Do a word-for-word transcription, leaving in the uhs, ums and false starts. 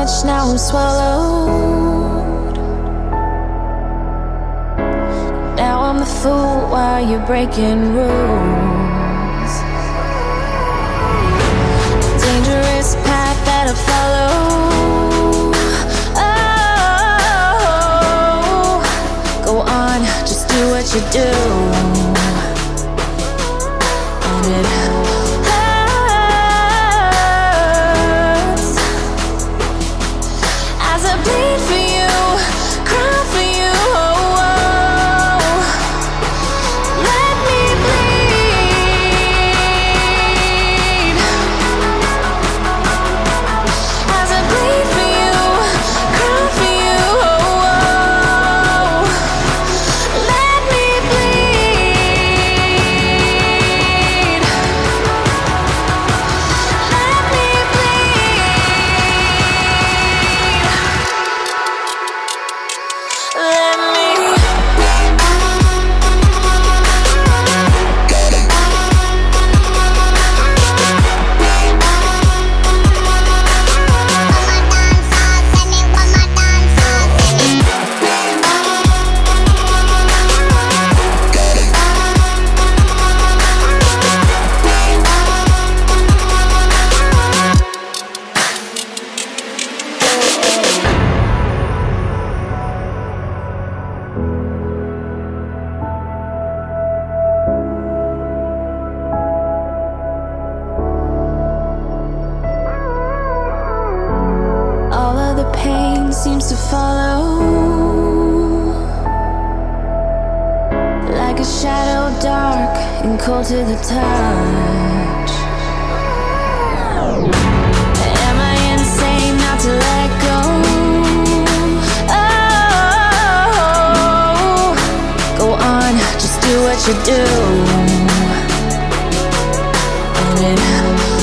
much, now I'm swallowed. Now I'm the fool while you're breaking rules. Dangerous path that I follow. Oh, go on, just do what you do. And it hurts as I bleed for you, cry for you. Oh, oh. Let me bleed as I bleed for you, cry for you. Oh, oh. Let me bleed. Let me bleed. Let me. All of the pain seems to follow like a shadow, dark and cold to the touch. Am I insane not to let go? Oh, go on, just do what you do. And it